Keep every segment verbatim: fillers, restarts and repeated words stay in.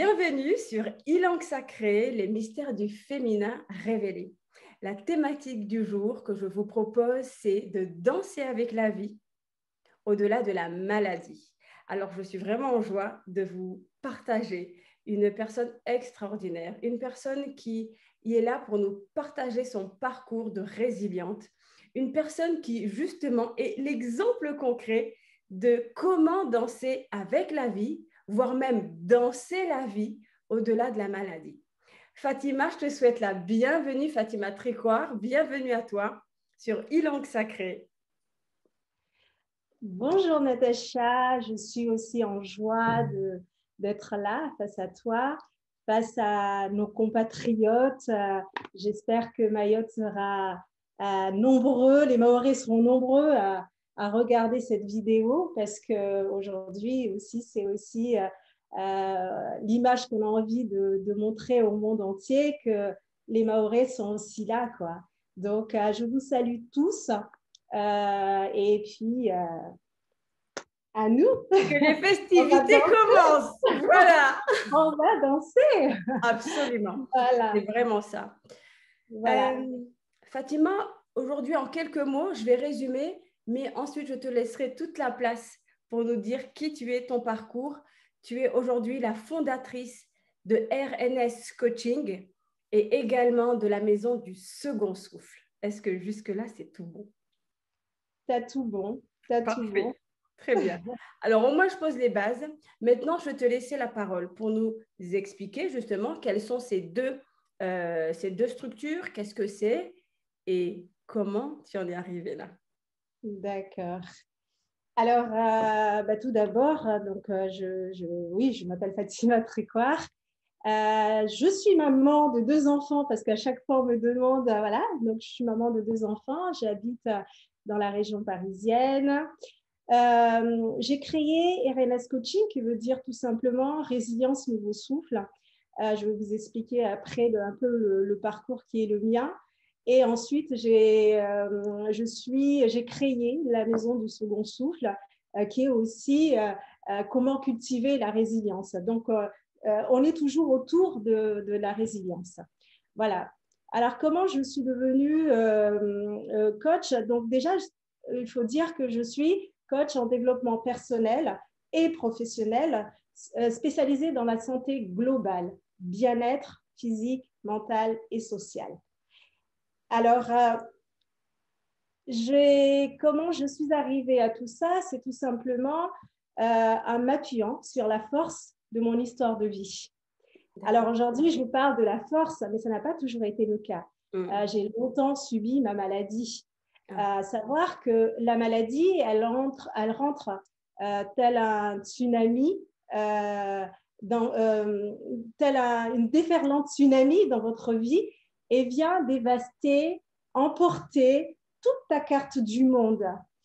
Bienvenue sur Ilang Sacré, les mystères du féminin révélés. La thématique du jour que je vous propose, c'est de danser avec la vie au-delà de la maladie. Alors, je suis vraiment en joie de vous partager une personne extraordinaire, une personne qui est là pour nous partager son parcours de résiliente, une personne qui, justement, est l'exemple concret de comment danser avec la vie, voire même danser la vie au-delà de la maladie. Fatima, je te souhaite la bienvenue, Fatima Tricoire, bienvenue à toi sur Ilang Sacré. Bonjour Natacha, je suis aussi en joie de, d'être là face à toi, face à nos compatriotes. Euh, j'espère que Mayotte sera euh, nombreux, les Mahorais seront nombreux à, à regarder cette vidéo parce qu'aujourd'hui aussi, c'est aussi euh, euh, l'image qu'on a envie de, de montrer au monde entier que les Mahorais sont aussi là, quoi. Donc, euh, je vous salue tous. Euh, et puis, euh, à nous. Que les festivités commencent. Voilà. On va danser. Absolument. Voilà. C'est vraiment ça. Voilà. Euh, Fatima, aujourd'hui, en quelques mots, je vais résumer, mais ensuite, je te laisserai toute la place pour nous dire qui tu es, ton parcours. Tu es aujourd'hui la fondatrice de R N S Coaching et également de la maison du second souffle. Est-ce que jusque-là, c'est tout bon? T'as tout bon. T'as tout bon. Très bien. Alors, au moins, je pose les bases. Maintenant, je vais te laisser la parole pour nous expliquer justement quelles sont ces deux, euh, ces deux structures, qu'est-ce que c'est et comment tu en es arrivé là. D'accord. Alors, euh, bah, tout d'abord, donc, euh, je, je, oui, je m'appelle Fatima Tricoire. Euh, je suis maman de deux enfants parce qu'à chaque fois, on me demande, euh, voilà, donc je suis maman de deux enfants. J'habite euh, dans la région parisienne. Euh, j'ai créé R N S Coaching, qui veut dire tout simplement résilience nouveau souffle. Euh, je vais vous expliquer après le, un peu le, le parcours qui est le mien. Et ensuite, j'ai, euh, je suis, j'ai créé la maison du second souffle, euh, qui est aussi euh, euh, comment cultiver la résilience. Donc, euh, euh, on est toujours autour de, de la résilience. Voilà. Alors, comment je suis devenue euh, euh, coach? Donc, déjà, il faut dire que je suis coach en développement personnel et professionnel, spécialisé dans la santé globale, bien-être physique, mental et social. Alors, euh, comment je suis arrivée à tout ça? C'est tout simplement euh, en m'appuyant sur la force de mon histoire de vie. Alors aujourd'hui, je vous parle de la force, mais ça n'a pas toujours été le cas. Mmh. Euh, j'ai longtemps subi ma maladie. À savoir que la maladie, elle, entre, elle rentre euh, tel un tsunami, euh, dans, euh, tel un, une déferlante tsunami dans votre vie et vient dévaster, emporter toute ta carte du monde.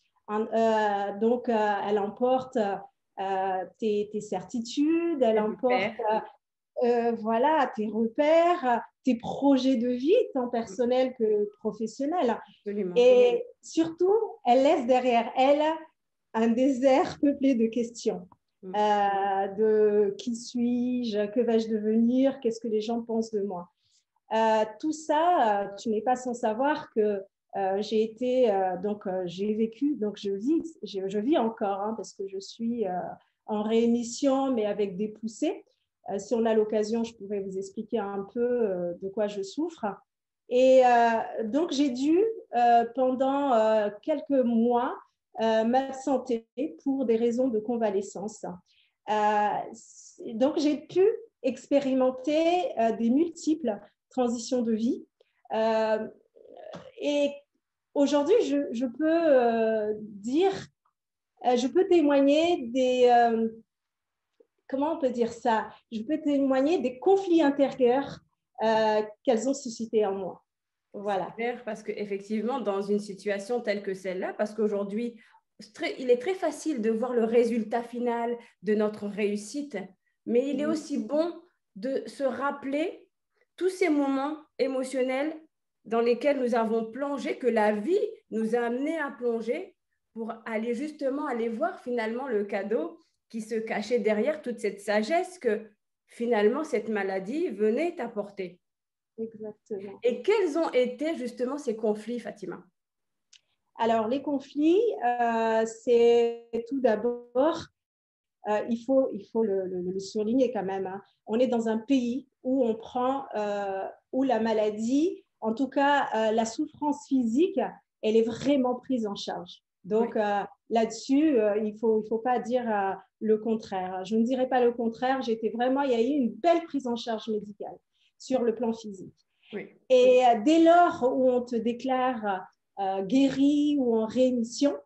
Euh, donc, euh, elle emporte euh, tes, tes certitudes, elle emporte euh, voilà, tes repères, tes projets de vie, tant personnels que professionnels. Absolument. Et surtout, elle laisse derrière elle un désert peuplé de questions. Mmh. Euh, de qui suis-je, que vais-je devenir, qu'est-ce que les gens pensent de moi. Euh, tout ça, tu n'es pas sans savoir que euh, j'ai été, euh, donc euh, j'ai vécu, donc je vis, je, je vis encore, hein, parce que je suis euh, en réémission, mais avec des poussées. Euh, si on a l'occasion, je pourrais vous expliquer un peu euh, de quoi je souffre. Et euh, donc, j'ai dû, euh, pendant euh, quelques mois, euh, m'absenter pour des raisons de convalescence. Euh, donc, j'ai pu expérimenter euh, des multiples transitions de vie. Euh, et aujourd'hui, je, je peux euh, dire, euh, je peux témoigner des... Euh, comment on peut dire ça? Je peux témoigner des conflits intérieurs euh, qu'elles ont suscités en moi. Voilà. C'est clair, parce qu'effectivement, dans une situation telle que celle-là, parce qu'aujourd'hui, il est très facile de voir le résultat final de notre réussite, mais il est aussi bon de se rappeler tous ces moments émotionnels dans lesquels nous avons plongé, que la vie nous a amenés à plonger pour aller justement aller voir finalement le cadeau qui se cachait derrière toute cette sagesse que finalement cette maladie venait apporter. Exactement. Et quels ont été justement ces conflits, Fatima? Alors, les conflits, euh, c'est tout d'abord, euh, il faut, il faut le, le, le souligner quand même, hein. On est dans un pays où on prend, euh, où la maladie, en tout cas euh, la souffrance physique, elle est vraiment prise en charge. Donc, oui. euh, là-dessus, euh, il ne faut, il faut pas dire euh, le contraire. Je ne dirais pas le contraire. J'étais vraiment, il y a eu une belle prise en charge médicale sur le plan physique. Oui. Et oui. dès lors où on te déclare euh, guéri ou en rémission,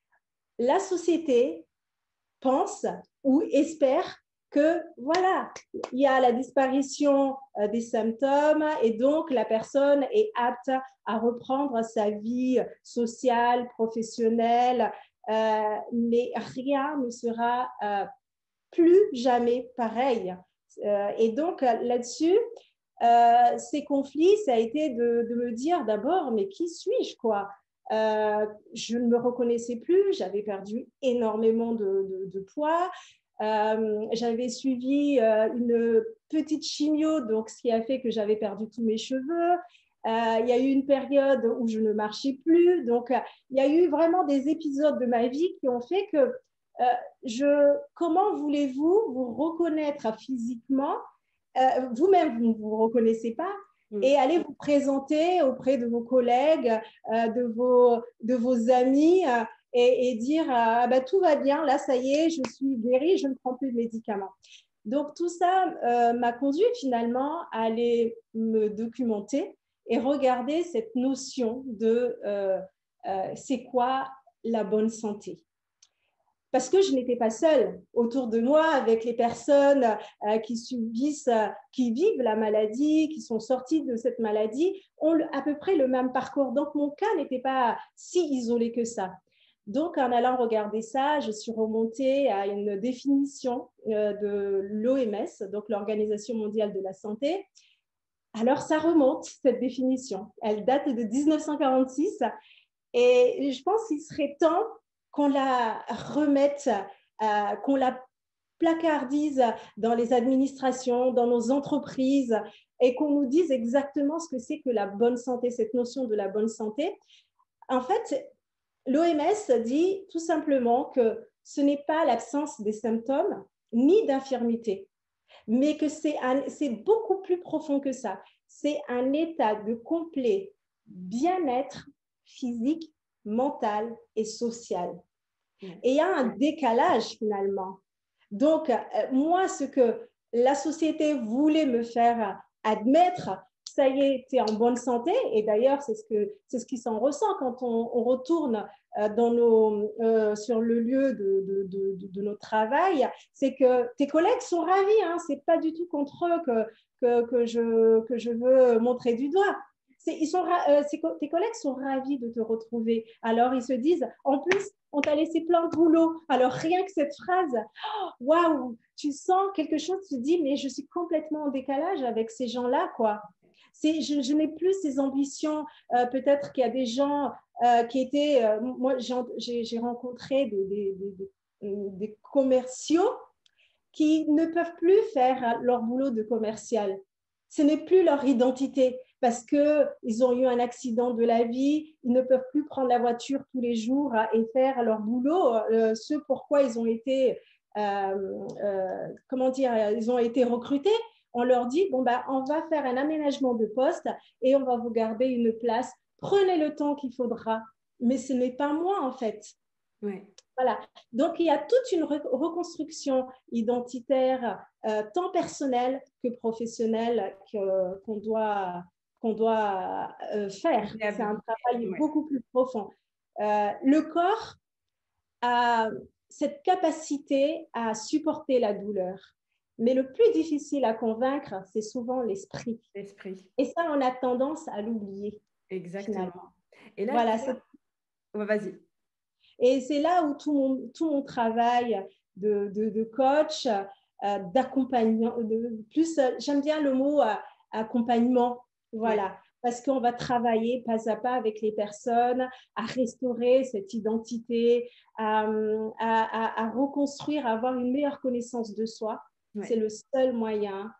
la société pense ou espère que voilà, il y a la disparition euh, des symptômes et donc la personne est apte à reprendre sa vie sociale, professionnelle, euh, mais rien ne sera euh, plus jamais pareil. Euh, et donc là-dessus, euh, ces conflits, ça a été de, de me dire d'abord, mais qui suis-je, quoi? Euh, je ne me reconnaissais plus, j'avais perdu énormément de, de, de poids. Euh, j'avais suivi euh, une petite chimio, donc ce qui a fait que j'avais perdu tous mes cheveux. Euh, il y a eu une période où je ne marchais plus. Donc, euh, il y a eu vraiment des épisodes de ma vie qui ont fait que euh, je, comment voulez-vous vous reconnaître physiquement? Euh, vous-même, vous ne vous reconnaissez pas et aller vous présenter auprès de vos collègues, euh, de, vos, de vos amis euh, et, et dire euh, bah, tout va bien, là ça y est, je suis guérie, je ne prends plus de médicaments. Donc tout ça euh, m'a conduit finalement à aller me documenter et regarder cette notion de euh, euh, c'est quoi la bonne santé. Parce que je n'étais pas seule autour de moi avec les personnes euh, qui subissent, euh, qui vivent la maladie, qui sont sorties de cette maladie, ont à peu près le même parcours. Donc, mon cas n'était pas si isolé que ça. Donc, en allant regarder ça, je suis remontée à une définition euh, de l'O M S, donc l'Organisation mondiale de la santé. Alors, ça remonte, cette définition. Elle date de mille neuf cent quarante-six et je pense qu'il serait temps qu'on la remette, euh, qu'on la placardise dans les administrations, dans nos entreprises et qu'on nous dise exactement ce que c'est que la bonne santé, cette notion de la bonne santé. En fait, l'O M S dit tout simplement que ce n'est pas l'absence des symptômes ni d'infirmité, mais que c'est, un, c'est beaucoup plus profond que ça. C'est un état de complet bien-être physique, mental et social. Et il y a un décalage finalement. Donc, euh, moi, ce que la société voulait me faire admettre, ça y est, tu es en bonne santé. Et d'ailleurs, c'est ce, que, c'est ce qui s'en ressent quand on, on retourne euh, dans nos, euh, sur le lieu de, de, de, de notre travail. C'est que tes collègues sont ravis. Hein, ce n'est pas du tout contre eux que, que, que, je, que je veux montrer du doigt. C'est, ils sont, euh, tes collègues sont ravis de te retrouver. Alors, ils se disent, en plus, on t'a laissé plein de boulot. Alors, rien que cette phrase, waouh, wow, tu sens quelque chose, tu te dis, mais je suis complètement en décalage avec ces gens-là, quoi. C'est, je, je n'ai plus ces ambitions. Euh, peut-être qu'il y a des gens euh, qui étaient... Euh, moi, j'ai, j'ai rencontré des, des, des, des commerciaux qui ne peuvent plus faire leur boulot de commercial. Ce n'est plus leur identité parce qu'ils ont eu un accident de la vie, ils ne peuvent plus prendre la voiture tous les jours et faire leur boulot, euh, ce pourquoi ils ont été, euh, euh, comment dire, ils ont été recrutés. On leur dit, bon, bah, on va faire un aménagement de poste et on va vous garder une place. Prenez le temps qu'il faudra. Mais ce n'est pas moi, en fait. Oui. Voilà. Donc, il y a toute une reconstruction identitaire, euh, tant personnelle que professionnelle, que, qu'on doit, qu'on doit euh, faire. C'est un travail ouais. beaucoup plus profond. Euh, le corps a cette capacité à supporter la douleur. Mais le plus difficile à convaincre, c'est souvent l'esprit. L'esprit. Et ça, on a tendance à l'oublier. Exactement. Finalement. Et là, voilà, c'est... Ouais, vas-y. Et c'est là où tout mon, tout mon travail de, de, de coach, euh, d'accompagnant, de, plus, euh, j'aime bien le mot euh, accompagnement, voilà, oui. Parce qu'on va travailler pas à pas avec les personnes à restaurer cette identité, à, à, à, à reconstruire, à avoir une meilleure connaissance de soi. Ouais. C'est le seul moyen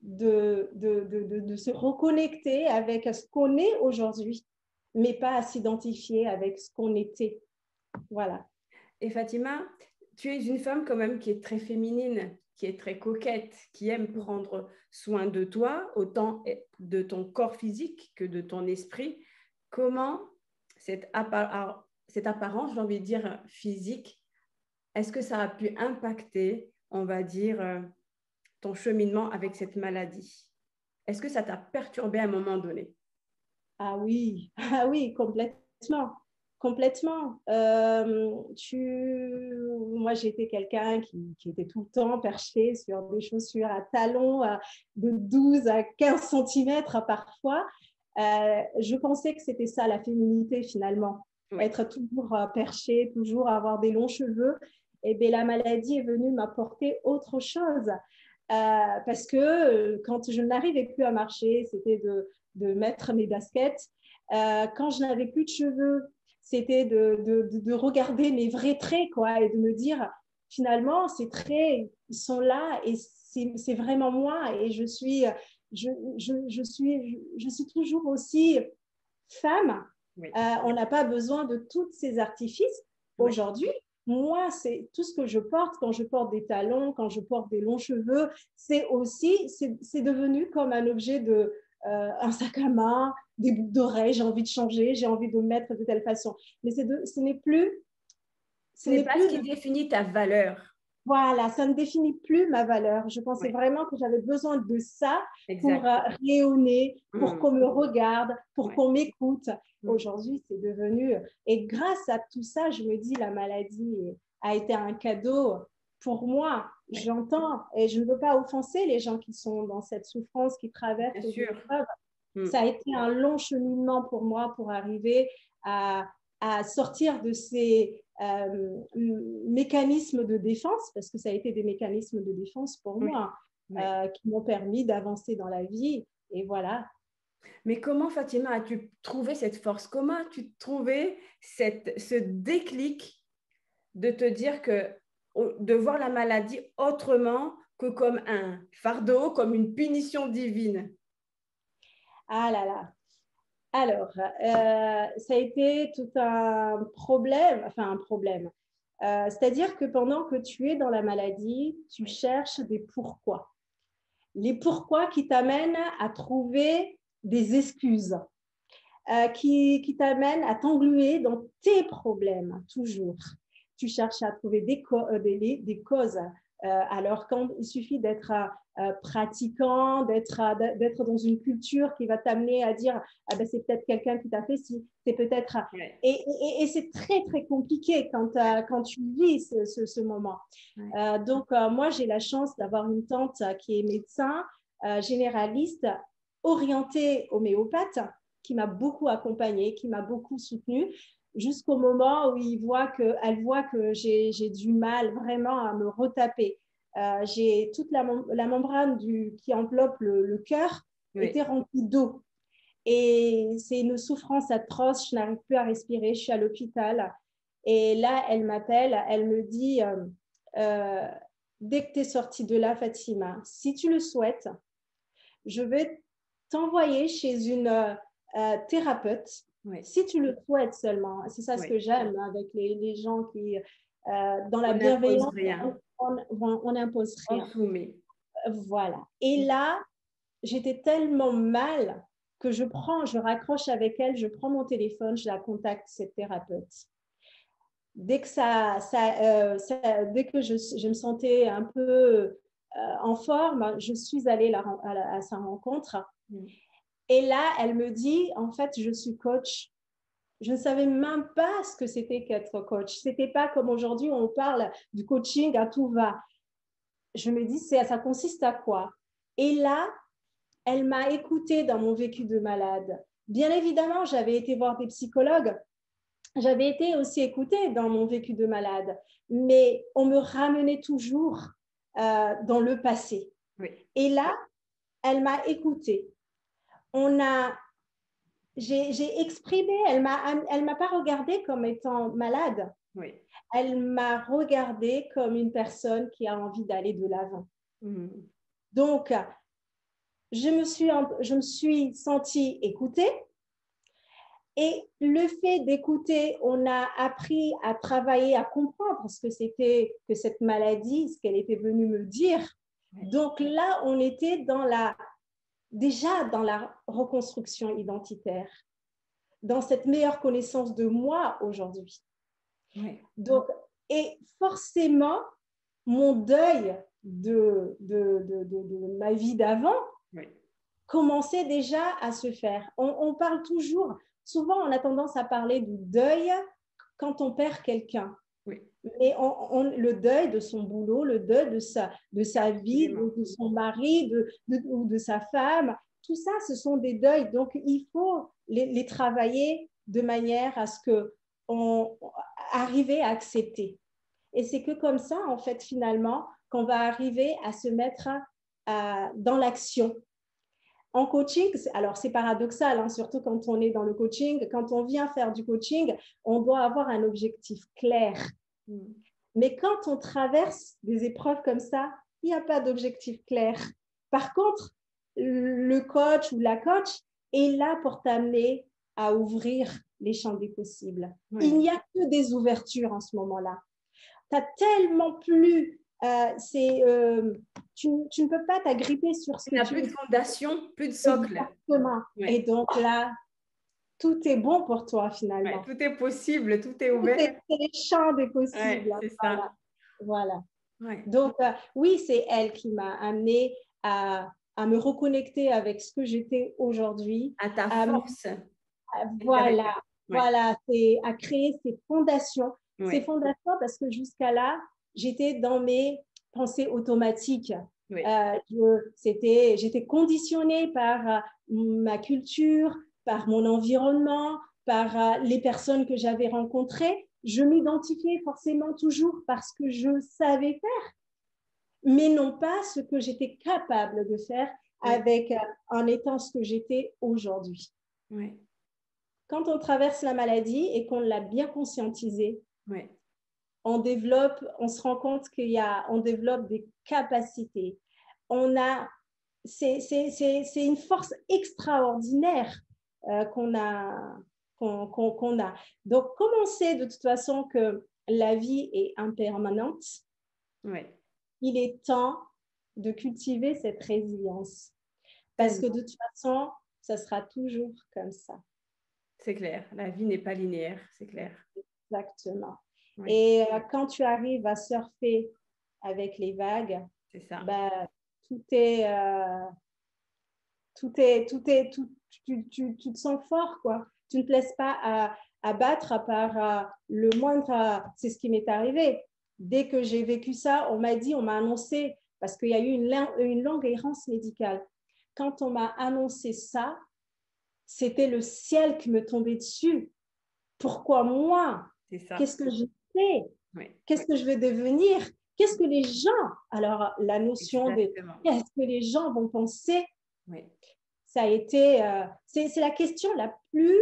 de, de, de, de, de se reconnecter avec ce qu'on est aujourd'hui, mais pas à s'identifier avec ce qu'on était. Voilà. Et Fatima, tu es une femme quand même qui est très féminine, qui est très coquette, qui aime prendre soin de toi, autant de ton corps physique que de ton esprit. Comment cette, appar cette apparence, j'ai envie de dire, physique, est-ce que ça a pu impacter, on va dire, ton cheminement avec cette maladie? Est-ce que ça t'a perturbé à un moment donné? Ah oui, ah oui, complètement. Complètement. Euh, tu... Moi, j'étais quelqu'un qui, qui était tout le temps perché sur des chaussures à talons à- de douze à quinze centimètres parfois. Euh, je pensais que c'était ça la féminité finalement, Oui. être toujours euh, perché, toujours avoir des longs cheveux. Et bien, la maladie est venue m'apporter autre chose. Euh, parce que euh, quand je n'arrivais plus à marcher, c'était de, de mettre mes baskets. Euh, quand je n'avais plus de cheveux, c'était de, de, de, regarder mes vrais traits, quoi, et de me dire, finalement, ces traits, ils sont là et c'est vraiment moi. Et je suis, je, je, je suis, je, je suis toujours aussi femme. Oui. Euh, on n'a pas besoin de tous ces artifices. Oui. Aujourd'hui, moi, c'est tout ce que je porte quand je porte des talons, quand je porte des longs cheveux, c'est aussi, c'est devenu comme un objet de, euh, un sac à main, des boucles d'oreilles, j'ai envie de changer, j'ai envie de me mettre de telle façon. Mais de, ce n'est plus... Ce n'est pas ce qui définit ta valeur. Voilà, ça ne définit plus ma valeur. Je pensais ouais. vraiment que j'avais besoin de ça exact. Pour euh, rayonner, pour mmh. qu'on me regarde, pour ouais. qu'on m'écoute. Mmh. Aujourd'hui, c'est devenu... Et grâce à tout ça, je me dis, la maladie a été un cadeau pour moi. Ouais. J'entends, et je ne veux pas offenser les gens qui sont dans cette souffrance, qui traversent Bien ces épreuves. Mmh. Ça a été un long cheminement pour moi pour arriver à, à sortir de ces... Euh, mécanismes de défense, parce que ça a été des mécanismes de défense pour oui. moi, oui. Euh, qui m'ont permis d'avancer dans la vie. Et voilà. Mais comment, Fatima, as-tu trouvé cette force? Comment as-tu trouvé cette, ce déclic de te dire que de voir la maladie autrement que comme un fardeau, comme une punition divine? Ah là là. Alors, euh, ça a été tout un problème, enfin un problème. Euh, C'est-à-dire que pendant que tu es dans la maladie, tu cherches des pourquoi. Les pourquoi qui t'amènent à trouver des excuses, euh, qui, qui t'amènent à t'engluer dans tes problèmes, toujours. Tu cherches à trouver des, des, des causes. Euh, alors, quand il suffit d'être euh, pratiquant, d'être d'être dans une culture qui va t'amener à dire ah ben, c'est peut-être quelqu'un qui t'a fait ci, c'est peut-être. Ouais. Et, et, et c'est très, très compliqué quand, euh, quand tu vis ce, ce, ce moment. Ouais. Euh, donc, euh, moi, j'ai la chance d'avoir une tante qui est médecin, euh, généraliste, orientée homéopathe, qui m'a beaucoup accompagnée, qui m'a beaucoup soutenue, jusqu'au moment où il voit que, elle voit que j'ai du mal vraiment à me retaper. Euh, j'ai toute la, la membrane du, qui enveloppe le, le cœur oui. était remplie d'eau. Et c'est une souffrance atroce, je n'arrive plus à respirer, je suis à l'hôpital. Et là, elle m'appelle, elle me dit, euh, euh, dès que tu es sortie de là, Fatima, si tu le souhaites, je vais t'envoyer chez une euh, thérapeute. Oui. Si tu le souhaites seulement, c'est ça oui. ce que j'aime avec les, les gens qui, euh, dans la on bienveillance, rien. on n'impose rien. On soumet. Voilà. Et là, j'étais tellement mal que je prends, je raccroche avec elle, je prends mon téléphone, je la contacte, cette thérapeute. Dès que, ça, ça, euh, ça, dès que je, je me sentais un peu euh, en forme, je suis allée la, à, la, à sa rencontre. Mm. Et là, elle me dit, en fait, je suis coach. Je ne savais même pas ce que c'était qu'être coach. Ce n'était pas comme aujourd'hui, on parle du coaching à tout va. Je me dis, ça consiste à quoi? Et là, elle m'a écoutée dans mon vécu de malade. Bien évidemment, j'avais été voir des psychologues. J'avais été aussi écoutée dans mon vécu de malade. Mais on me ramenait toujours euh, dans le passé. Oui. Et là, elle m'a écoutée. On a... J'ai exprimé, elle ne m'a pas regardée comme étant malade. Oui. Elle m'a regardée comme une personne qui a envie d'aller de l'avant. Mm. Donc, je me suis, je me suis sentie écoutée. Et le fait d'écouter, on a appris à travailler, à comprendre ce que c'était que cette maladie, ce qu'elle était venue me dire. Donc là, on était dans la, déjà dans la reconstruction identitaire, dans cette meilleure connaissance de moi aujourd'hui. Ouais. Donc, et forcément, mon deuil de, de, de, de, de ma vie d'avant ouais. commençait déjà à se faire. On, on parle toujours, souvent on a tendance à parler du deuil quand on perd quelqu'un. Oui. Mais on, on, le deuil de son boulot, le deuil de sa, de sa vie, de, de son mari de, de, ou de sa femme, tout ça, ce sont des deuils. Donc, il faut les, les travailler de manière à ce qu'on arrive à accepter. Et c'est que comme ça, en fait, finalement, qu'on va arriver à se mettre à, dans l'action. En coaching, alors c'est paradoxal, hein, surtout quand on est dans le coaching, quand on vient faire du coaching, on doit avoir un objectif clair. Mm. Mais quand on traverse des épreuves comme ça, il n'y a pas d'objectif clair. Par contre, le coach ou la coach est là pour t'amener à ouvrir les champs des possibles. Oui. Il n'y a que des ouvertures en ce moment-là. Tu as tellement plus... Euh, c'est, euh, tu, tu ne peux pas t'agripper sur ce Il n'y que a tu... plus de fondation, plus de socle. Exactement. Oui. Et donc là, tout est bon pour toi finalement. Ouais, tout est possible, tout est ouvert. C'est les champs des possibles. Ouais, c'est voilà. ça. Voilà. Ouais. Donc, euh, oui, c'est elle qui m'a amenée à, à me reconnecter avec ce que j'étais aujourd'hui. À ta à force. À, voilà. Ouais. Voilà. C'est à créer ces fondations. Ouais. Ces fondations parce que jusqu'à là, j'étais dans mes pensées automatiques. Oui. Euh, je, c'était, j'étais conditionnée par euh, ma culture, par mon environnement, par euh, les personnes que j'avais rencontrées. Je m'identifiais forcément toujours parce que je savais faire, mais non pas ce que j'étais capable de faire oui. avec, euh, en étant ce que j'étais aujourd'hui. Oui. Quand on traverse la maladie et qu'on l'a bien conscientisée, oui. on développe, on se rend compte qu'il y a, on développe des capacités. On a, c'est, c'est, c'est, c'est une force extraordinaire euh, qu'on a, qu'on, qu'on, qu'on a. Donc, comme on sait de toute façon que la vie est impermanente, oui. il est temps de cultiver cette résilience. Parce que de toute façon, ça sera toujours comme ça. C'est clair, la vie n'est pas linéaire, c'est clair. Exactement. Oui. Et euh, quand tu arrives à surfer avec les vagues, c'est ça. Ben, tout est, euh, tout est, tout est, tout, tu, tu, tu te sens fort, quoi. Tu ne te laisses pas à, à battre par euh, le moindre, euh, c'est ce qui m'est arrivé. Dès que j'ai vécu ça, on m'a dit, on m'a annoncé, parce qu'il y a eu une, une longue errance médicale. Quand on m'a annoncé ça, c'était le ciel qui me tombait dessus. Pourquoi moi? Qu'est-ce que j'ai fait? Oui. Qu'est-ce que je vais devenir? Qu'est-ce que les gens, alors la notion de qu'est-ce que les gens vont penser, oui. ça a été, euh, c'est, c'est la question la plus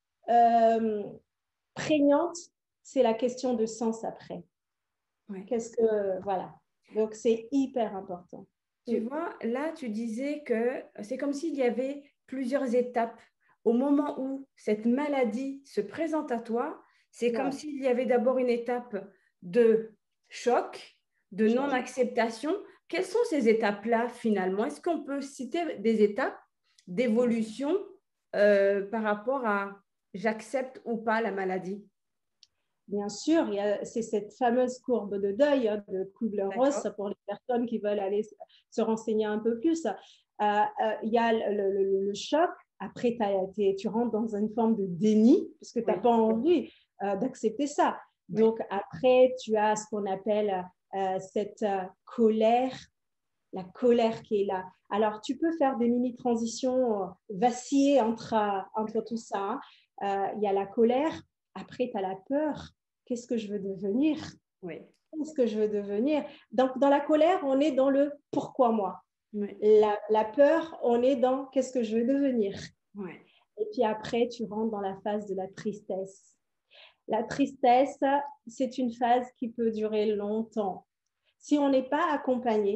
euh, prégnante, c'est la question de sens après. Oui. Qu'est-ce que, voilà, donc c'est hyper important. Tu oui. vois, là tu disais que c'est comme s'il y avait plusieurs étapes. Au moment où cette maladie se présente à toi, c'est ouais. comme s'il y avait d'abord une étape de choc, de non-acceptation. Quelles sont ces étapes-là finalement? Est-ce qu'on peut citer des étapes d'évolution euh, par rapport à j'accepte ou pas la maladie? Bien sûr, il y a, c'est cette fameuse courbe de deuil hein, de Kubler-Ross pour les personnes qui veulent aller se renseigner un peu plus. Euh, euh, il y a le, le, le choc. Après, tu rentres dans une forme de déni puisque tu n'as oui. pas envie euh, d'accepter ça. Oui. Donc, après, tu as ce qu'on appelle euh, cette euh, colère, la colère qui est là. Alors, tu peux faire des mini-transitions, euh, vaciller entre, euh, entre tout ça. Il hein. euh, y a la colère. Après, tu as la peur. Qu'est-ce que je veux devenir? Oui. Qu'est-ce que je veux devenir? Donc, dans la colère, on est dans le « pourquoi moi ?» oui. la, la peur, on est dans « qu'est-ce que je veux devenir ?» oui. Et puis après, tu rentres dans la phase de la tristesse. La tristesse, c'est une phase qui peut durer longtemps. Si on n'est pas accompagné,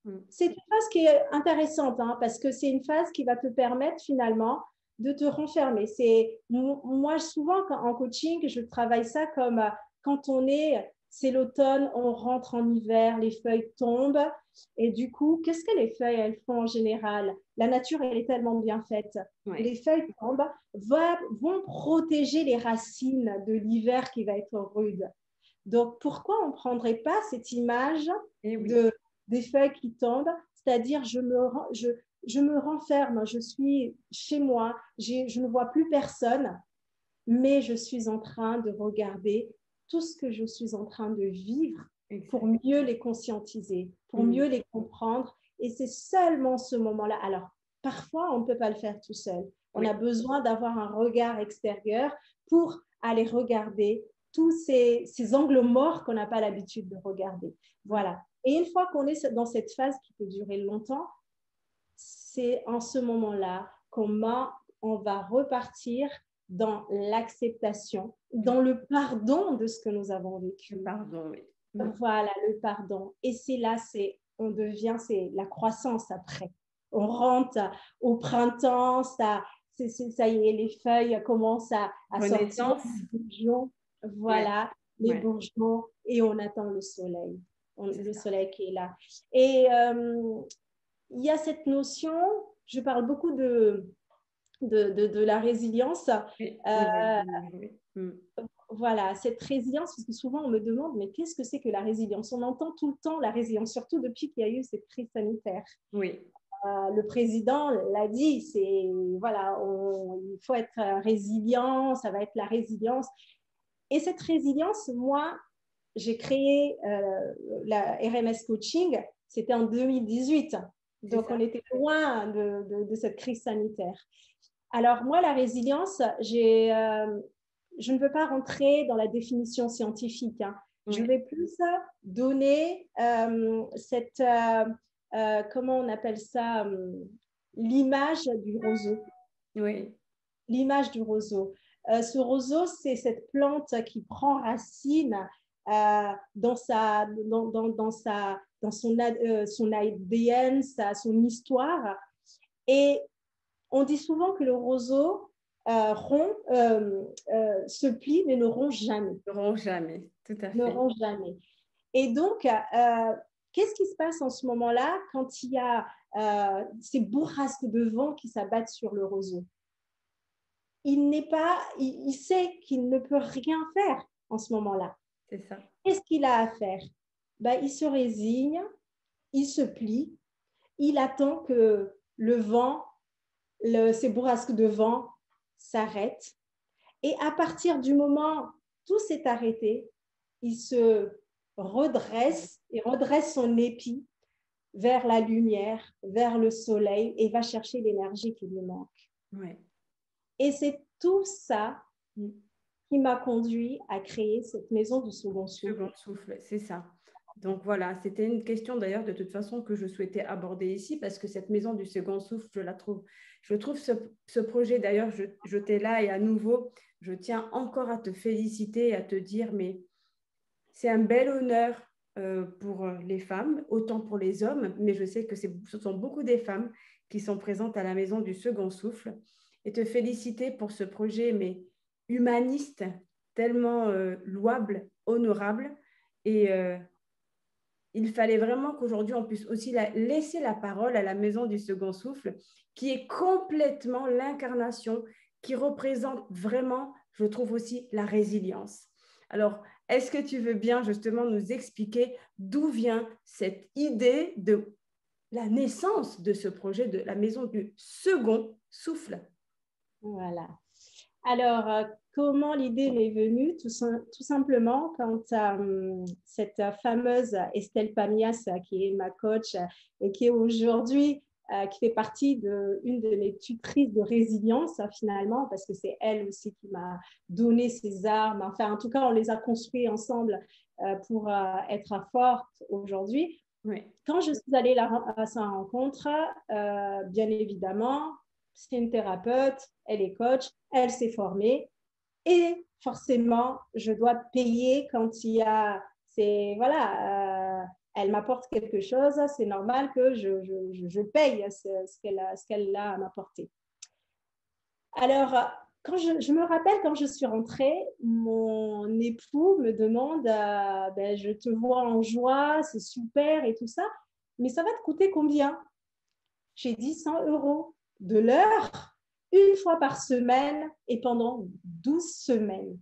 Mm. C'est une phase qui est intéressante hein, parce que c'est une phase qui va te permettre finalement de te renfermer. C'est, moi, souvent, quand, en coaching, je travaille ça comme euh, quand on est, c'est l'automne, on rentre en hiver, les feuilles tombent. Et du coup, qu'est-ce que les feuilles, elles font en général? La nature, elle est tellement bien faite. Ouais. Les feuilles tombent, va, vont protéger les racines de l'hiver qui va être rude. Donc, pourquoi on ne prendrait pas cette image Et oui. de, des feuilles qui tombent, c'est-à-dire je me, je, je me renferme, je suis chez moi, je ne vois plus personne, mais je suis en train de regarder tout ce que je suis en train de vivre exact. Pour mieux les conscientiser, pour mmh. mieux les comprendre. Et c'est seulement ce moment-là. Alors, parfois, on ne peut pas le faire tout seul. On oui. a besoin d'avoir un regard extérieur pour aller regarder tous ces, ces angles morts qu'on n'a pas l'habitude de regarder. Voilà. Et une fois qu'on est dans cette phase qui peut durer longtemps, c'est en ce moment-là qu'on on va repartir dans l'acceptation, dans le pardon de ce que nous avons vécu. Le pardon, oui. Voilà, le pardon. Et c'est là, c'est, on devient, c'est la croissance après. On rentre au printemps, ça, c'est, c'est, ça y est, les feuilles commencent à, à sortir. Les bourgeons, voilà, ouais. les ouais. bourgeons, et on attend le soleil. On, le ça. soleil qui est là. Et euh, il y a cette notion, je parle beaucoup de, de, de, de la résilience. Oui, euh, oui, oui. Voilà, cette résilience, parce que souvent on me demande, mais qu'est-ce que c'est que la résilience? On entend tout le temps la résilience, surtout depuis qu'il y a eu cette crise sanitaire. Oui. Euh, le président l'a dit, c'est, voilà, on, il faut être résilient, ça va être la résilience. Et cette résilience, moi, j'ai créé euh, la R M S Coaching, c'était en deux mille dix-huit. Donc, on était loin de, de, de cette crise sanitaire. Alors, moi, la résilience, j'ai, euh, je ne veux pas rentrer dans la définition scientifique. Hein. Oui. Je vais plus donner euh, cette, euh, euh, comment on appelle ça, euh, l'image du roseau. Oui. L'image du roseau. Euh, ce roseau, c'est cette plante qui prend racine euh, dans, sa, dans, dans, dans, sa, dans son, euh, son A D N, sa, son histoire. Et on dit souvent que le roseau euh, rompt, euh, euh, se plie, mais ne rompt jamais. Ne rompt jamais, tout à fait. Ne rompt jamais. Et donc, euh, qu'est-ce qui se passe en ce moment-là quand il y a euh, ces bourrasques de vent qui s'abattent sur le roseau? Il n'est pas, il, il sait qu'il ne peut rien faire en ce moment-là. C'est ça. Qu'est-ce qu'il a à faire? Ben, il se résigne, il se plie, il attend que le vent, le, ces bourrasques de vent s'arrêtent. Et à partir du moment où tout s'est arrêté, il se redresse et redresse son épi vers la lumière, vers le soleil et va chercher l'énergie qui lui manque. Ouais. Et c'est tout ça qui m'a conduit à créer cette maison du second souffle. Second souffle, c'est ça. Donc voilà, c'était une question d'ailleurs de toute façon que je souhaitais aborder ici parce que cette maison du second souffle, je la trouve, je trouve ce, ce projet d'ailleurs, je, je t'ai là et à nouveau, je tiens encore à te féliciter et à te dire, mais c'est un bel honneur euh, pour les femmes, autant pour les hommes, mais je sais que c'est, ce sont beaucoup des femmes qui sont présentes à la maison du second souffle et te féliciter pour ce projet, mais humaniste, tellement euh, louable, honorable et euh, il fallait vraiment qu'aujourd'hui, on puisse aussi la, laisser la parole à la maison du second souffle, qui est complètement l'incarnation, qui représente vraiment, je trouve aussi, la résilience. Alors, est-ce que tu veux bien justement nous expliquer d'où vient cette idée de la naissance de ce projet de la maison du second souffle? Voilà. Alors, euh, comment l'idée m'est venue? Tout, tout simplement quand euh, cette fameuse Estelle Pamias, qui est ma coach et qui est aujourd'hui, euh, qui fait partie d'une de, de mes tutrices de résilience finalement, parce que c'est elle aussi qui m'a donné ces armes. Enfin, en tout cas, on les a construits ensemble euh, pour euh, être fortes aujourd'hui. Oui. Quand je suis allée à sa rencontre, euh, bien évidemment, c'est une thérapeute, elle est coach, elle s'est formée et forcément, je dois payer quand il y a, c'est, voilà, euh, elle m'apporte quelque chose, c'est normal que je, je, je paye ce, ce qu'elle a, ce qu'elle a à m'apporter. Alors, quand je, je me rappelle, quand je suis rentrée, mon époux me demande euh, ben, je te vois en joie, c'est super et tout ça, mais ça va te coûter combien? J'ai dit cent euros de l'heure, une fois par semaine et pendant douze semaines.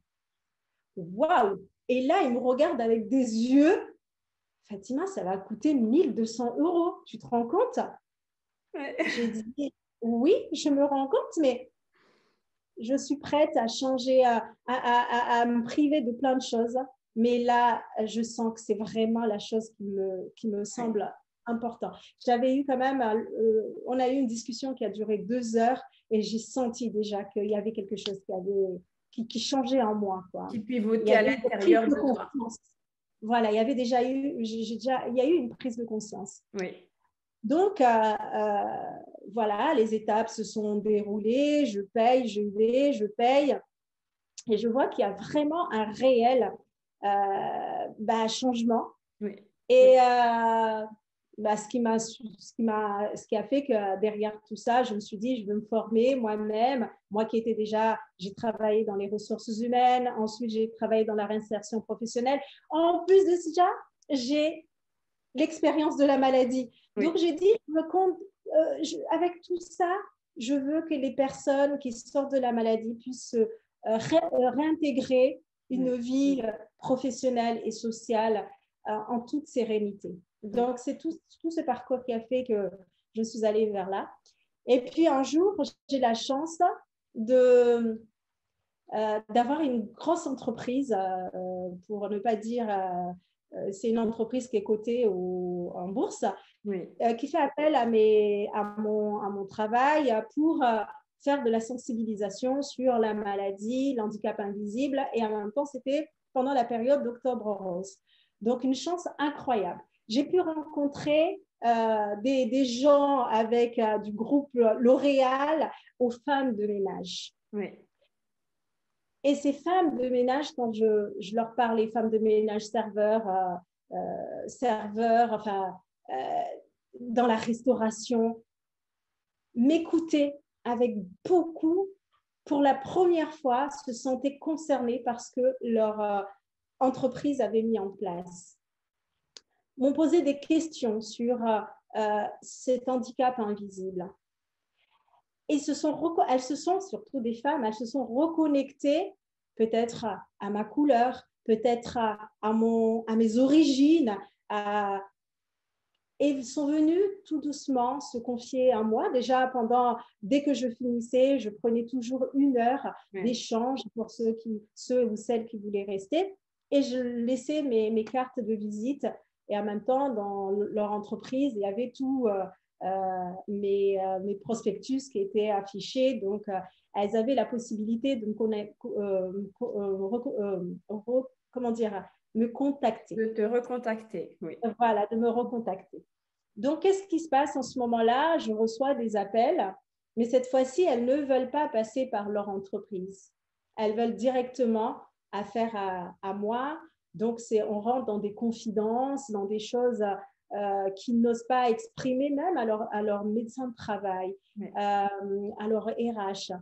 Waouh! Et là, il me regarde avec des yeux. Fatima, ça va coûter mille deux cents euros. Tu te rends compte? Ouais. J'ai dit oui, je me rends compte, mais je suis prête à changer, à, à, à, à me priver de plein de choses. Mais là, je sens que c'est vraiment la chose qui me, qui me semble importante. J'avais eu quand même, euh, on a eu une discussion qui a duré deux heures et j'ai senti déjà qu'il y avait quelque chose qui, avait, qui, qui changeait en moi, quoi. Qui pivotait à l'intérieur de, de toi. Voilà, il y avait déjà eu, j'ai déjà, il y a eu une prise de conscience. Oui. Donc, euh, euh, voilà, les étapes se sont déroulées, je paye, je vais, je paye. Et je vois qu'il y a vraiment un réel euh, bah, changement. Oui. Et oui. Euh, bah, ce, qui m'a, ce, qui m'a, ce qui a fait que derrière tout ça, je me suis dit, je veux me former moi-même. Moi qui étais déjà, j'ai travaillé dans les ressources humaines, ensuite j'ai travaillé dans la réinsertion professionnelle. En plus de ça, j'ai l'expérience de la maladie. Oui. Donc, j'ai dit, je me compte, euh, je, avec tout ça, je veux que les personnes qui sortent de la maladie puissent euh, ré, euh, réintégrer une oui. vie euh, professionnelle et sociale euh, en toute sérénité. Donc, c'est tout, tout ce parcours qui a fait que je suis allée vers là. Et puis, un jour, j'ai la chance de, euh, d'avoir une grosse entreprise, euh, pour ne pas dire... Euh, c'est une entreprise qui est cotée au, en bourse, oui. euh, qui fait appel à, mes, à, mon, à mon travail pour euh, faire de la sensibilisation sur la maladie, l'handicap invisible, et en même temps, c'était pendant la période d'Octobre Rose. Donc, une chance incroyable. J'ai pu rencontrer euh, des, des gens avec euh, du groupe L'Oréal aux femmes de ménage. Oui. Et ces femmes de ménage, quand je, je leur parle, les femmes de ménage serveurs, euh, euh, serveurs, enfin, euh, dans la restauration, m'écoutaient avec beaucoup, pour la première fois, se sentaient concernées par ce que leur euh, entreprise avait mis en place. M'ont posé des questions sur euh, euh, cet handicap invisible. Et se sont, elles se sont, surtout des femmes, elles se sont reconnectées peut-être à, à ma couleur, peut-être à, à, mon, à mes origines, à... et sont venues tout doucement se confier à moi. Déjà, pendant, dès que je finissais, je prenais toujours une heure oui. d'échange pour ceux, qui, ceux ou celles qui voulaient rester, et je laissais mes, mes cartes de visite, et en même temps, dans leur entreprise, il y avait tout... Euh, Euh, mes, euh, mes prospectus qui étaient affichés. Donc, euh, elles avaient la possibilité de me connaître, euh, euh, euh, comment dire, me contacter. De te recontacter, oui. Voilà, de me recontacter. Donc, qu'est-ce qui se passe en ce moment-là? Je reçois des appels, mais cette fois-ci, elles ne veulent pas passer par leur entreprise. Elles veulent directement affaire à, à moi. Donc, c'est, on rentre dans des confidences, dans des choses... Euh, qui n'osent pas exprimer même à leur, à leur médecin de travail, oui. euh, à leur R H.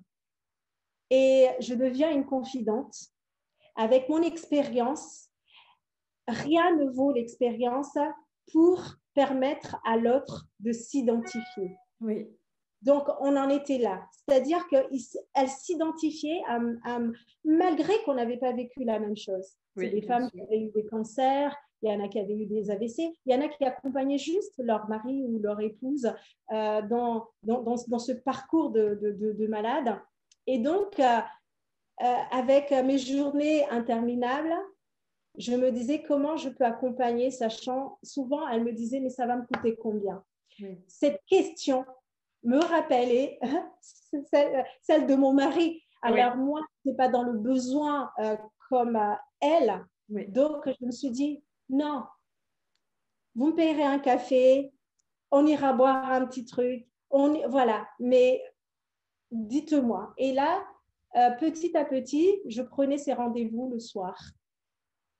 Et je deviens une confidente. Avec mon expérience, rien ne vaut l'expérience pour permettre à l'autre de s'identifier. Oui. Donc, on en était là. C'est-à-dire qu'elle s'identifiait à, à, malgré qu'on n'avait pas vécu la même chose. Oui, c'est des femmes sûr. Qui avaient eu des cancers, il y en a qui avaient eu des A V C, il y en a qui accompagnaient juste leur mari ou leur épouse euh, dans, dans, dans, dans ce parcours de, de, de, de malade. Et donc, euh, euh, avec mes journées interminables, je me disais comment je peux accompagner, sachant, souvent, elle me disait, mais ça va me coûter combien? Oui. Cette question me rappelait celle, celle de mon mari. Alors, oui. moi, je n'étais pas dans le besoin euh, comme euh, elle. Oui. Donc, je me suis dit, non, vous me payerez un café, on ira boire un petit truc, on, voilà, mais dites-moi. Et là, euh, petit à petit, je prenais ces rendez-vous le soir.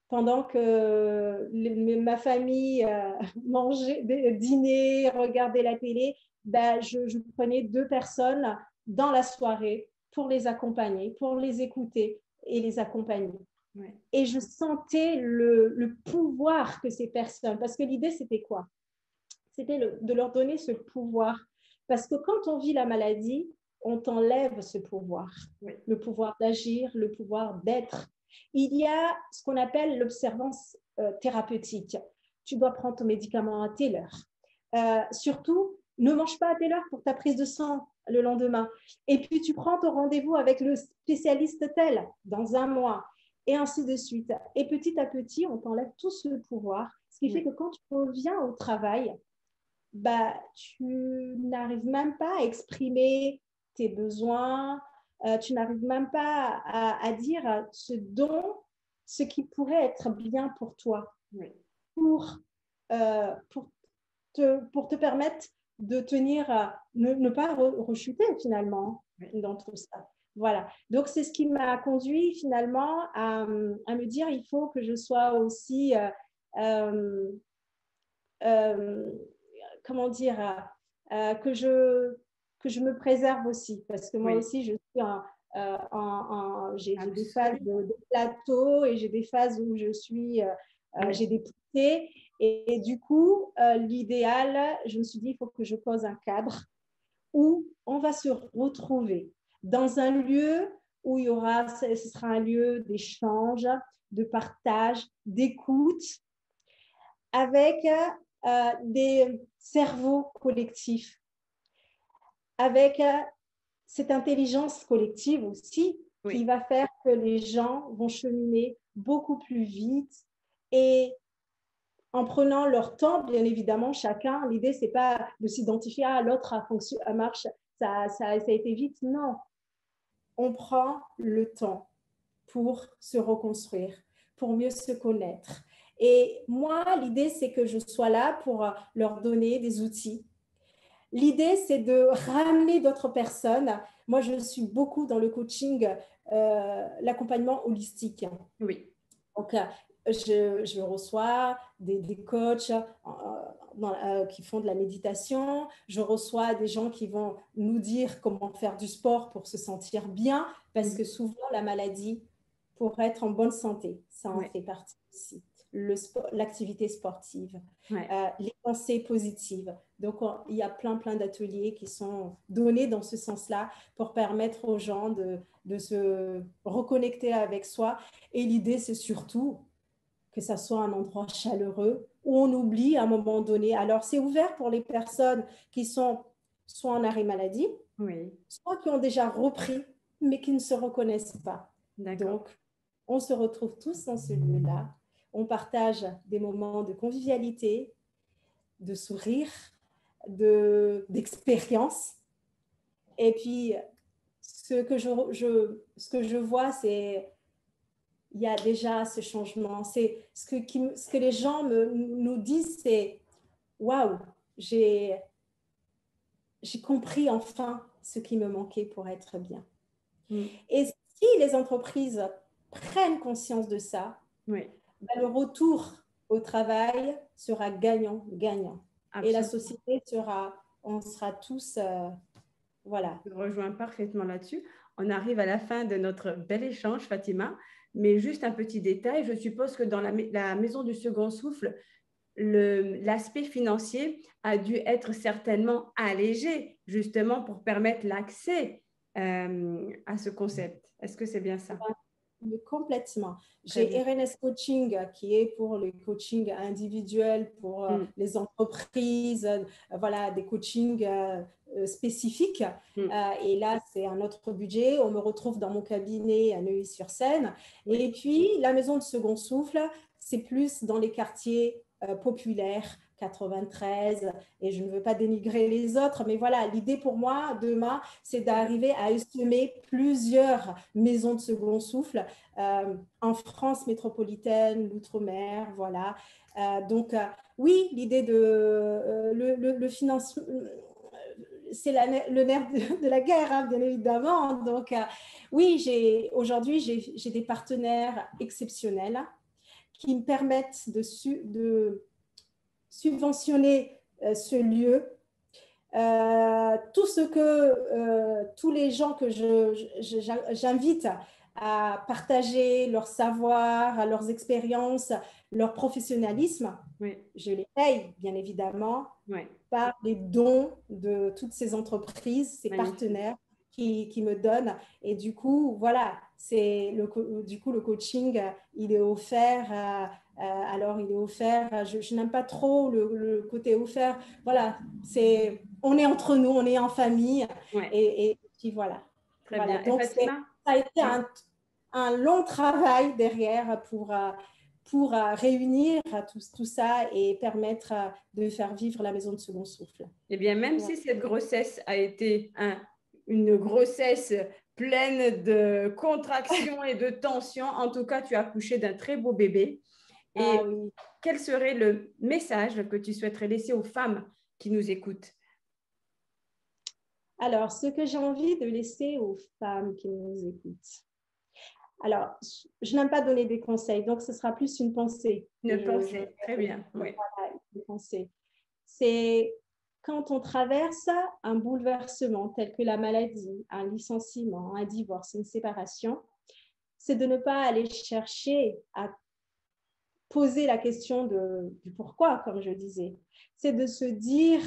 pendant que les, ma famille euh, mangeait, dînait, regardait la télé, ben, je, je prenais deux personnes dans la soirée pour les accompagner, pour les écouter et les accompagner. Ouais. Et je sentais le, le pouvoir que ces personnes, parce que l'idée, c'était quoi? C'était le, de leur donner ce pouvoir. Parce que quand on vit la maladie, on t'enlève ce pouvoir, oui. Le pouvoir d'agir, le pouvoir d'être. Il y a ce qu'on appelle l'observance euh, thérapeutique. Tu dois prendre ton médicament à telle heure. Euh, surtout, ne mange pas à telle heure pour ta prise de sang le lendemain. Et puis, tu prends ton rendez-vous avec le spécialiste tel dans un mois, et ainsi de suite. Et petit à petit, on t'enlève tout ce pouvoir, ce qui oui. fait que quand tu reviens au travail, bah, tu n'arrives même pas à exprimer tes besoins, euh, tu n'arrives même pas à, à dire ce dont, ce qui pourrait être bien pour toi, oui. pour, euh, pour, te, pour te permettre de tenir, euh, ne, ne pas re, rechuter finalement oui. dans tout ça. Voilà, donc c'est ce qui m'a conduit finalement à, à me dire il faut que je sois aussi euh, euh, euh, comment dire, euh, que, je, que je me préserve aussi, parce que moi oui. aussi, je suis en, euh, en, en j'ai, j'ai des phases de, de plateau et j'ai des phases où je suis, euh, oui. j'ai des poussées, et, et du coup, euh, l'idéal, je me suis dit, il faut que je pose un cadre où on va se retrouver dans un lieu où il y aura, ce sera un lieu d'échange, de partage, d'écoute, avec euh, des cerveaux collectifs, avec euh, cette intelligence collective aussi oui. qui va faire que les gens vont cheminer beaucoup plus vite et en prenant leur temps, bien évidemment, chacun. L'idée, c'est pas de s'identifier à l'autre à fonction, à marche, ça, ça, ça a été vite. Non, on prend le temps pour se reconstruire, pour mieux se connaître. Et moi, l'idée, c'est que je sois là pour leur donner des outils. L'idée, c'est de ramener d'autres personnes. Moi, je suis beaucoup dans le coaching, euh, l'accompagnement holistique. Oui. Donc, je, je reçois des, des coachs euh, dans, euh, qui font de la méditation. Je reçois des gens qui vont nous dire comment faire du sport pour se sentir bien, parce que souvent, la maladie, pour être en bonne santé, ça en ouais. fait partie aussi. Le sport, l'activité sportive, ouais. euh, les pensées positives. Donc, on, il y a plein, plein d'ateliers qui sont donnés dans ce sens-là pour permettre aux gens de, de se reconnecter avec soi. Et l'idée, c'est surtout que ça soit un endroit chaleureux où on oublie à un moment donné. Alors, c'est ouvert pour les personnes qui sont soit en arrêt maladie, oui. soit qui ont déjà repris, mais qui ne se reconnaissent pas. D'accord. Donc, on se retrouve tous dans ce lieu-là. On partage des moments de convivialité, de sourire, de, d'expérience. Et puis, ce que je, je, ce que je vois, c'est il y a déjà ce changement. C'est ce que, qui, ce que les gens me, nous disent, c'est waouh, j'ai, j'ai compris enfin ce qui me manquait pour être bien. Mm. Et si les entreprises prennent conscience de ça, oui. ben, le retour au travail sera gagnant-gagnant. Et la société sera, on sera tous, euh, voilà. Je rejoins parfaitement là-dessus. On arrive à la fin de notre bel échange, Fatima. Mais juste un petit détail, je suppose que dans la, la maison du second souffle, le, l'aspect financier a dû être certainement allégé, justement pour permettre l'accès euh, à ce concept. Est-ce que c'est bien ça? Complètement. J'ai R N S Coaching qui est pour le coaching individuel, pour mm. les entreprises, euh, voilà, des coachings euh, spécifiques. Mm. Euh, et là, c'est un autre budget. On me retrouve dans mon cabinet à Neuilly-sur-Seine. Oui. Et puis, la maison de second souffle, c'est plus dans les quartiers euh, populaires, quatre-vingt-treize, et je ne veux pas dénigrer les autres, mais voilà, l'idée pour moi, demain, c'est d'arriver à estimer plusieurs maisons de second souffle euh, en France métropolitaine, l'outre-mer, voilà. Euh, donc, euh, oui, l'idée de euh, le, le, le financement, c'est la, le nerf de, de la guerre, hein, bien évidemment. Donc, euh, oui, j'ai, aujourd'hui, j'ai, j'ai des partenaires exceptionnels qui me permettent de, su, de subventionner euh, ce lieu. Euh, tout ce que euh, tous les gens que je, je, j'invite à partager leur savoir, leurs expériences, leur professionnalisme, oui. Je les paye bien évidemment oui. par les dons de toutes ces entreprises, ces Magnifique. Partenaires qui, qui me donnent. Et du coup, voilà, c'est le, du coup, le coaching, il est offert. Euh, euh, alors, il est offert. Je, je n'aime pas trop le, le côté offert. Voilà, c'est, on est entre nous, on est en famille. Ouais. Et, et puis voilà. Très voilà. bien. Donc, ça a été un, un long travail derrière pour, pour réunir tout, tout ça et permettre de faire vivre la maison de Second Souffle. Eh bien, même ouais. si cette grossesse a été un, une grossesse pleine de contractions et de tensions, en tout cas, tu as accouché d'un très beau bébé. Et ah, oui. quel serait le message que tu souhaiterais laisser aux femmes qui nous écoutent? Alors, ce que j'ai envie de laisser aux femmes qui nous écoutent. Alors, je n'aime pas donner des conseils, donc ce sera plus une pensée. Une je, pensée, je, très bien. Oui. Voilà, une pensée. C'est quand on traverse un bouleversement tel que la maladie, un licenciement, un divorce, une séparation, c'est de ne pas aller chercher à poser la question de, du pourquoi, comme je disais. C'est de se dire,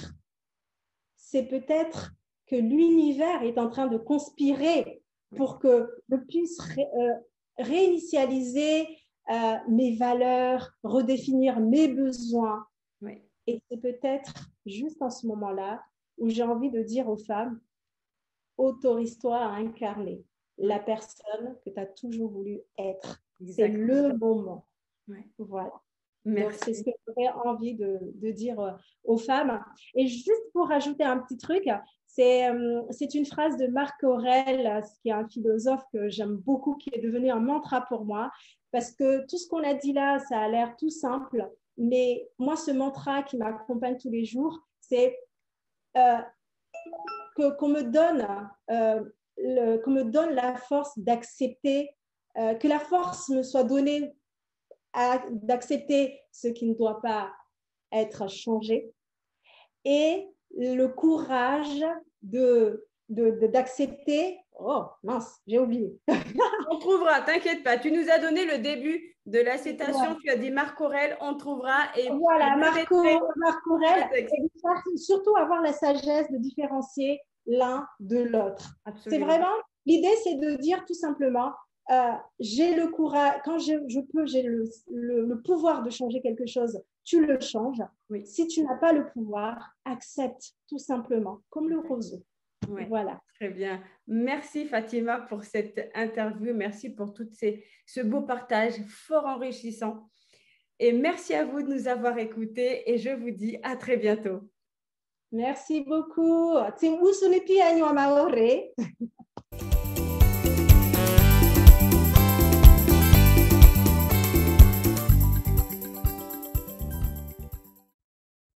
c'est peut-être que l'univers est en train de conspirer pour que je puisse ré, euh, réinitialiser euh, mes valeurs, redéfinir mes besoins. Oui. Et c'est peut-être juste en ce moment-là où j'ai envie de dire aux femmes, autorise-toi à incarner la personne que tu as toujours voulu être. C'est le moment. Oui. Voilà. Merci. Donc, c'est ce que j'aurais envie de, de dire euh, aux femmes. Et juste pour rajouter un petit truc, c'est euh, une phrase de Marc Aurèle, qui est un philosophe que j'aime beaucoup, qui est devenu un mantra pour moi, parce que tout ce qu'on a dit là, ça a l'air tout simple, mais moi, ce mantra qui m'accompagne tous les jours, c'est euh, que, qu'on me donne, euh, le, qu'on me donne la force d'accepter, euh, que la force me soit donnée d'accepter ce qui ne doit pas être changé et le courage de, de, de, d'accepter. Oh mince, j'ai oublié. On trouvera, t'inquiète pas. Tu nous as donné le début de la citation. Ouais. Tu as dit Marc Aurèle, on trouvera. Et voilà, Marc Aurèle. Et surtout avoir la sagesse de différencier l'un de l'autre. C'est vraiment, l'idée, c'est de dire tout simplement, Euh, j'ai le courage, quand je, je peux, j'ai le, le, le pouvoir de changer quelque chose, tu le changes. Oui. Si tu n'as pas le pouvoir, accepte tout simplement, comme le roseau. Ouais, voilà. Très bien. Merci Fatima pour cette interview. Merci pour tout ces, ce beau partage fort enrichissant. Et merci à vous de nous avoir écoutés et je vous dis à très bientôt. Merci beaucoup.